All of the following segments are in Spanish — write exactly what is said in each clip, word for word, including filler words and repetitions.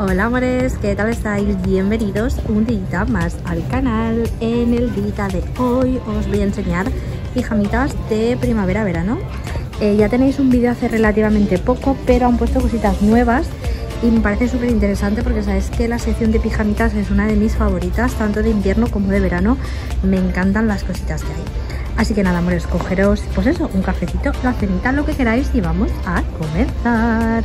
Hola amores, ¿qué tal estáis? Bienvenidos un día más al canal. En el día de hoy os voy a enseñar pijamitas de primavera-verano. eh, Ya tenéis un vídeo hace relativamente poco, pero han puesto cositas nuevas y me parece súper interesante porque sabéis que la sección de pijamitas es una de mis favoritas, tanto de invierno como de verano. Me encantan las cositas que hay. Así que nada, amores, cogeros pues eso, un cafecito, la cenita, lo que queráis y vamos a comenzar.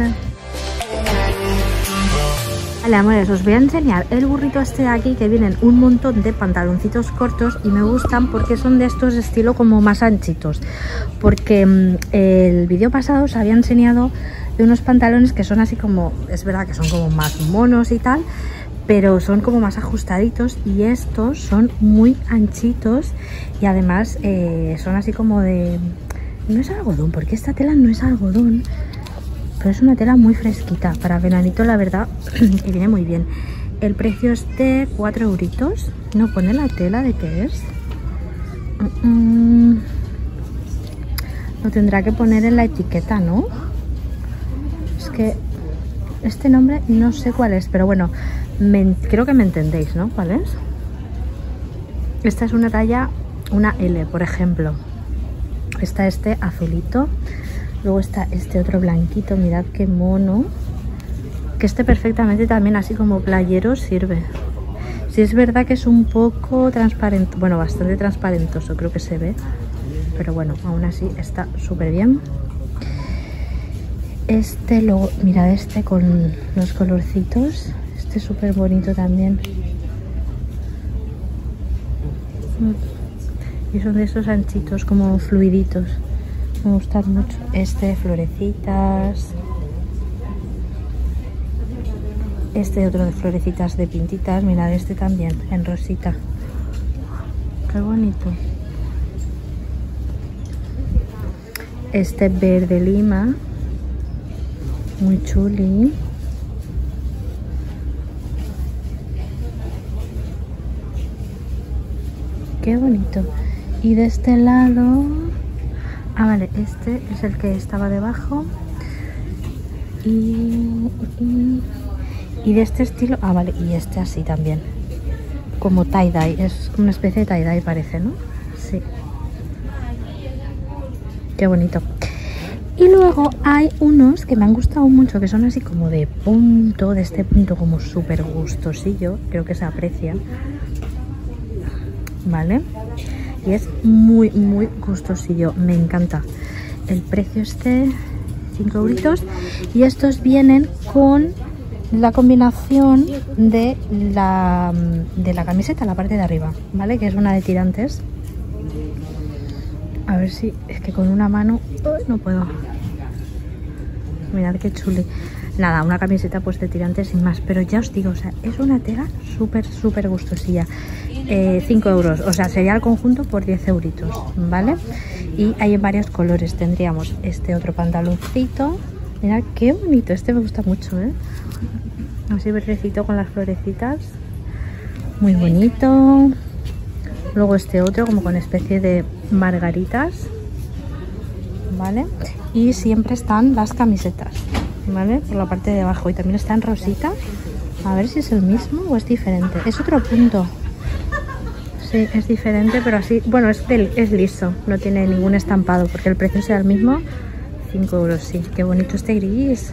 Vale, amores, os voy a enseñar el burrito este de aquí, que vienen un montón de pantaloncitos cortos y me gustan porque son de estos estilo como más anchitos. Porque mmm, el vídeo pasado os había enseñado de unos pantalones que son así como, es verdad que son como más monos y tal, pero son como más ajustaditos, y estos son muy anchitos y además eh, son así como de... no es algodón, porque esta tela no es algodón, pero es una tela muy fresquita para veranito, la verdad, y viene muy bien. El precio es de cuatro euritos. No pone la tela de qué es. Mm -mm. Lo tendrá que poner en la etiqueta, ¿no? Es que este nombre no sé cuál es, pero bueno, me, creo que me entendéis, ¿no? ¿Cuál es? Esta es una talla, una L, por ejemplo. Está este azulito. Luego está este otro blanquito, mirad qué mono. Que este perfectamente también así como playero sirve. Sí, es verdad que es un poco transparente, bueno, bastante transparentoso, creo que se ve. Pero bueno, aún así está súper bien. Este, luego, mirad este con los colorcitos. Este es súper bonito también. Y son de estos anchitos como fluiditos. Me gustan mucho. Este de florecitas. Este otro de florecitas de pintitas. Mirad este también, en rosita. Qué bonito. Este verde lima. Muy chuli. Qué bonito. Y de este lado... ah, vale, este es el que estaba debajo. Y, y, y de este estilo... ah, vale, y este así también. Como tie-dye, es una especie de tie-dye parece, ¿no? Sí. Qué bonito. Y luego hay unos que me han gustado mucho, que son así como de punto, de este punto como súper gustosillo. Creo que se aprecia. Vale. Y es muy muy gustosillo, me encanta. El precio es de cinco euritos y estos vienen con la combinación de la, de la camiseta, la parte de arriba, ¿vale? Que es una de tirantes. A ver si es que con una mano ¡ay, no puedo! Mirad qué chuli. Nada, una camiseta pues de tirantes sin más, pero ya os digo, o sea, es una tela súper súper gustosilla. Eh, cinco euros, o sea, sería el conjunto por diez euritos, ¿vale? Y hay en varios colores. Tendríamos este otro pantaloncito. Mirad qué bonito, este me gusta mucho, ¿eh? Así verdecito con las florecitas, muy bonito. Luego este otro como con especie de margaritas, ¿vale? Y siempre están las camisetas, ¿vale? Por la parte de abajo, y también está en rosita. A ver si es el mismo o es diferente. Es otro punto. Sí, es diferente, pero así, bueno, es, es liso, no tiene ningún estampado, porque el precio sea el mismo. cinco euros, sí. Qué bonito este gris.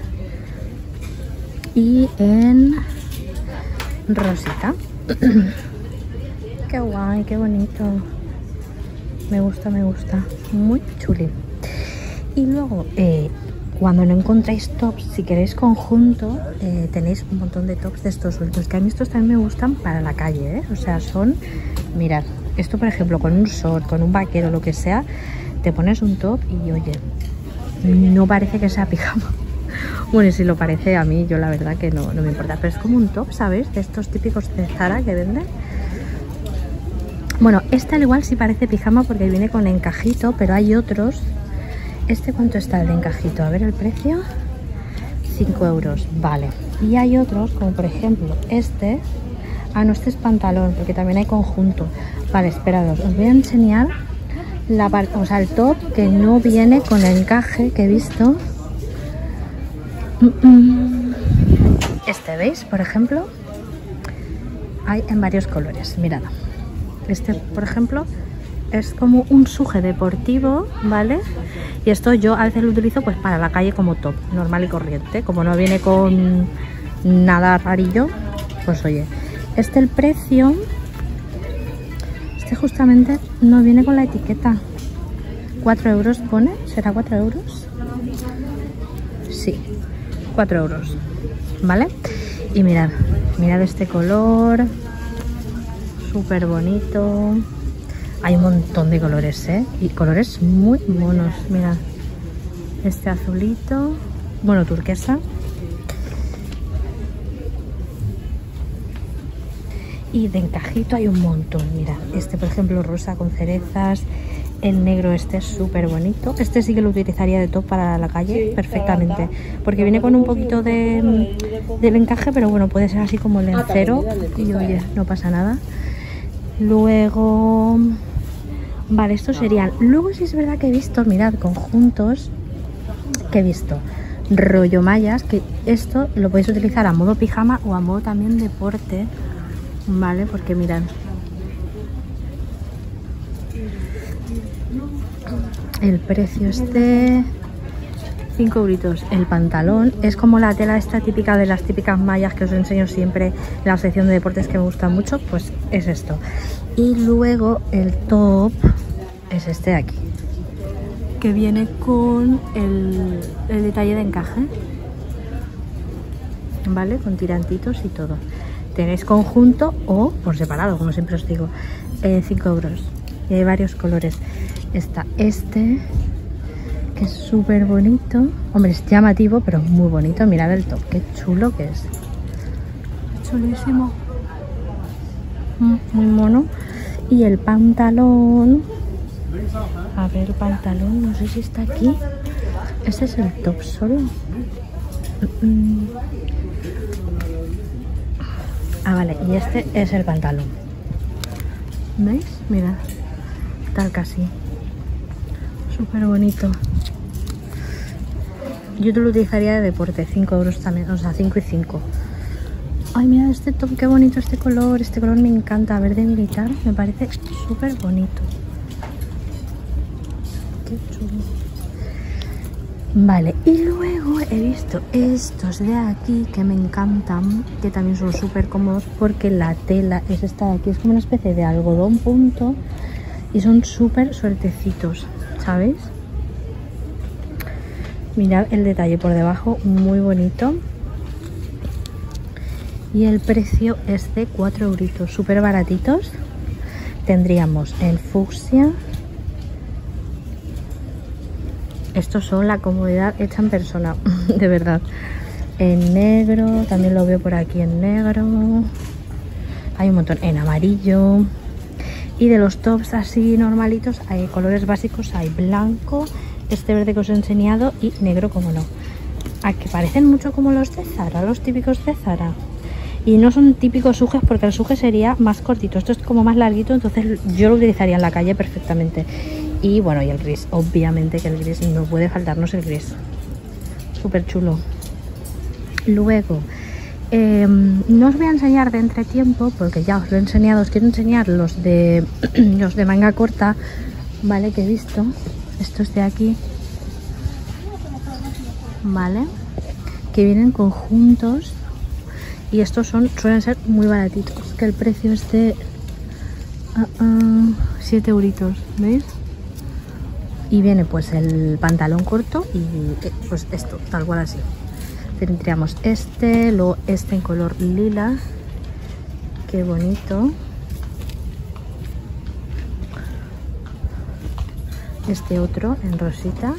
Y en rosita. Qué guay, qué bonito. Me gusta, me gusta. Muy chuli. Y luego, eh, cuando no encontráis tops, si queréis conjunto, eh, tenéis un montón de tops de estos sueltos, que a mí estos también me gustan para la calle, ¿eh? O sea, son... mirad, esto por ejemplo con un short, con un vaquero, lo que sea, te pones un top y oye, no parece que sea pijama. Bueno, y si lo parece, a mí yo la verdad que no, no me importa, pero es como un top, ¿sabes? De estos típicos de Zara que venden. Bueno, este al igual sí parece pijama porque viene con encajito, pero hay otros. ¿Este cuánto está el de encajito? A ver el precio. cinco euros, vale. Y hay otros, como por ejemplo este. Ah, no, este es pantalón, porque también hay conjunto. Vale, esperados, os voy a enseñar la parte, o sea, el top que no viene con el encaje que he visto. Mm -mm. Este, ¿veis? Por ejemplo, hay en varios colores, mirad. Este, por ejemplo, es como un suje deportivo, ¿vale? Y esto yo a veces lo utilizo pues para la calle como top, normal y corriente. Como no viene con nada rarillo, pues oye. Este el precio, este justamente no viene con la etiqueta. cuatro euros pone, ¿será cuatro euros? Sí, cuatro euros, ¿vale? Y mirad, mirad este color, súper bonito. Hay un montón de colores, ¿eh? Y colores muy monos, mirad. Este azulito, bueno, turquesa. Y de encajito hay un montón, mirad. Este, por ejemplo, rosa con cerezas. El negro este es súper bonito. Este sí que lo utilizaría de top para la calle perfectamente. Porque viene con un poquito de, del encaje, pero bueno, puede ser así como lencero. Y oye, no pasa nada. Luego... Vale, estos serían... Luego sí es verdad que he visto, mirad, conjuntos que he visto. Rollo mallas, que esto lo podéis utilizar a modo pijama o a modo también deporte. Vale, porque mirad. El precio es de cinco euritos. El pantalón es como la tela esta típica de las típicas mallas que os enseño siempre en la sección de deportes que me gustan mucho, pues es esto. Y luego el top es este de aquí, que viene con el, el detalle de encaje, ¿vale? Con tirantitos y todo. Tenéis conjunto o por separado, como siempre os digo, eh, cinco euros. Y hay varios colores. Está este, que es súper bonito. Hombre, es llamativo, pero muy bonito. Mirad el top, qué chulo que es. Chulísimo. Mm, muy mono. Y el pantalón. A ver, el pantalón, no sé si está aquí. Este es el top solo. Mm. Ah, vale, y este es el pantalón. ¿Veis? Mirad. Tal casi. Súper bonito. Yo te lo utilizaría de deporte, cinco euros también, o sea, cinco y cinco. Ay, mira este top, qué bonito este color. Este color me encanta, verde militar, me parece súper bonito. Qué chulo. Vale, y luego he visto estos de aquí que me encantan, que también son súper cómodos porque la tela es esta de aquí, es como una especie de algodón punto y son súper sueltecitos, ¿sabéis? Mirad el detalle por debajo, muy bonito. Y el precio es de cuatro euritos, súper baratitos. Tendríamos el fucsia. Estos son la comodidad hecha en persona, de verdad. En negro, también lo veo por aquí en negro. Hay un montón en amarillo. Y de los tops así normalitos, hay colores básicos, hay blanco, este verde que os he enseñado y negro, como no. A que parecen mucho como los de Zara, los típicos de Zara. Y no son típicos sujes porque el suje sería más cortito. Esto es como más larguito, entonces yo lo utilizaría en la calle perfectamente. Y bueno, y el gris, obviamente que el gris, no puede faltarnos el gris. Súper chulo. Luego, eh, no os voy a enseñar de entretiempo porque ya os lo he enseñado. Os quiero enseñar los de, los de manga corta, ¿vale? Que he visto. Estos de aquí, ¿vale? Que vienen conjuntos. Y estos son, suelen ser muy baratitos, que el precio es de uh, uh, siete euritos, ¿veis? Y viene pues el pantalón corto y pues esto, tal cual así. Tendríamos este, luego este en color lila, qué bonito. Este otro en rosita,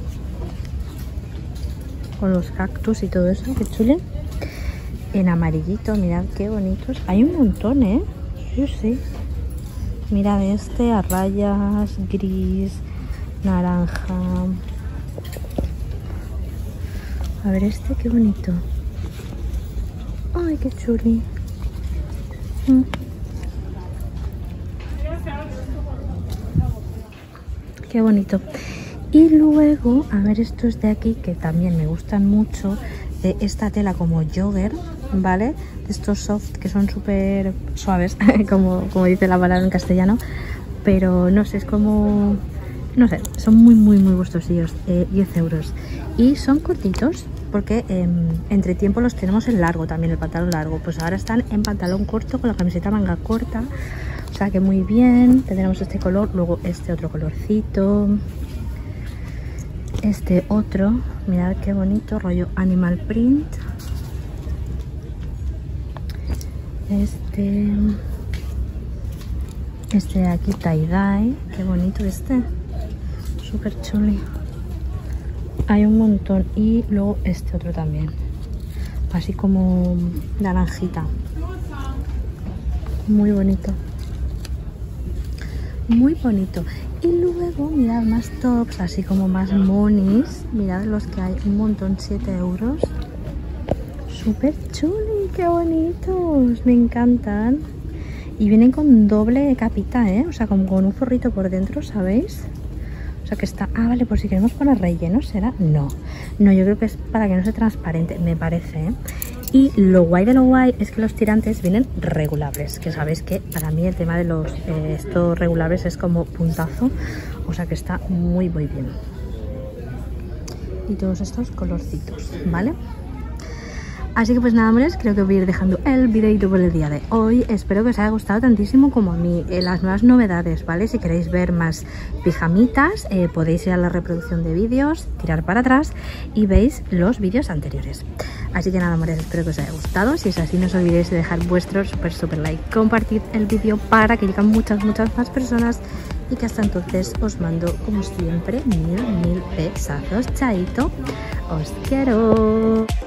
con los cactus y todo eso, qué chulo. En amarillito, mirad qué bonitos. Hay un montón, ¿eh? Sí, sí. Mirad este a rayas, gris, naranja. A ver este, qué bonito. Ay, qué chuli. Mm. Qué bonito. Y luego, a ver estos de aquí que también me gustan mucho. de esta tela como jogger, ¿vale? De estos soft que son súper suaves, como, como dice la palabra en castellano. Pero no sé, es como... no sé, son muy muy muy gustosillos. eh, diez euros. Y son cortitos porque eh, entre tiempo los tenemos en largo también, el pantalón largo. Pues ahora están en pantalón corto con la camiseta manga corta. O sea que muy bien. Tendremos este color, luego este otro colorcito. Este otro, mirad qué bonito, rollo animal print. Este... Este de aquí, tie-dye. Qué bonito este. Súper chuli. Hay un montón. Y luego este otro también. Así como naranjita. Muy bonito. Muy bonito. Y luego, mirad, más tops, así como más monis. Mirad los que hay, un montón, siete euros. Súper chuli, qué bonitos. Me encantan. Y vienen con doble capita, ¿eh? O sea, como con un forrito por dentro, ¿sabéis? O sea que está... Ah, vale, por si queremos poner relleno, ¿será? No. No, yo creo que es para que no sea transparente, me parece, ¿eh? Y lo guay de lo guay es que los tirantes vienen regulables. Que sabéis que para mí el tema de los eh, estos regulables es como puntazo. O sea que está muy, muy bien. Y todos estos colorcitos, ¿vale? Así que pues nada, amores, creo que voy a ir dejando el videito por el día de hoy. Espero que os haya gustado tantísimo como a mí eh, las nuevas novedades, ¿vale? Si queréis ver más pijamitas, eh, podéis ir a la reproducción de vídeos, tirar para atrás y veis los vídeos anteriores. Así que nada, amores, espero que os haya gustado. Si es así, no os olvidéis de dejar vuestro súper, súper like. Compartid el vídeo para que lleguen muchas, muchas más personas. Y que hasta entonces os mando, como siempre, mil, mil besazos. Chaito, os quiero.